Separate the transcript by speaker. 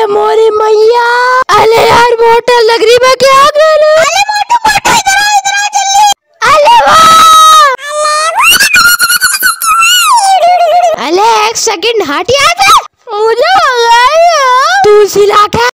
Speaker 1: मोरी मैया। अरे यार मोटर लग रही, मैं क्या करूं? अरे मोटू मोटू इधर आ जल्दी। अरे वाह, अरे एक सेकंड हट यहाँ से, मुझे तू सिला के